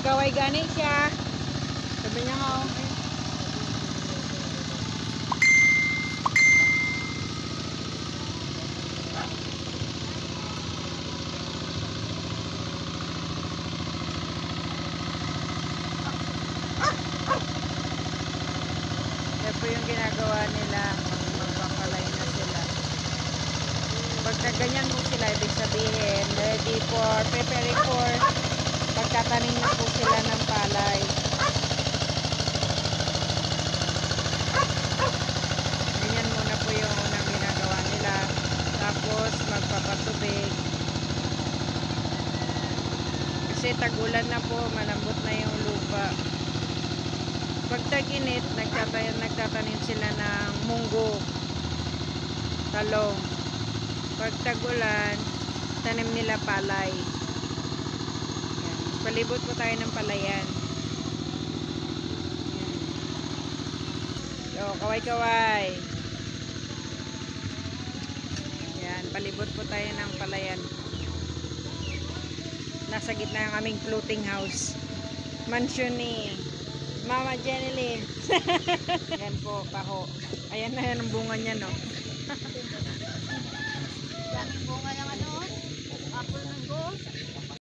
Nagkaway gani siya. Sabi niya nga, oh. Yan po yung ginagawa nila. Magpapalay na sila. Pag ganyan po sila, ibig sabihin, ready for, preparing for pagtatanim na po sila ng palay. Ganyan muna po yung unang ginagawa nila. Tapos magpapatubig. Kasi tag-ulan na po, malambot na yung lupa. Pag tag-init, nagtatanim sila ng munggo, talong. Pag tag-ulan, tanim nila palay. Yan. Palibot po tayo ng palayan. Yan. So, kaway-kaway. Yan, palibot po tayo ng palayan. Nasa gitna ng aming floating house. Mansion ni Mama Jenilyn. Yan po, paho. Ayan na yan ang bunga niya, no? Daming bunga ng ano, apple mango.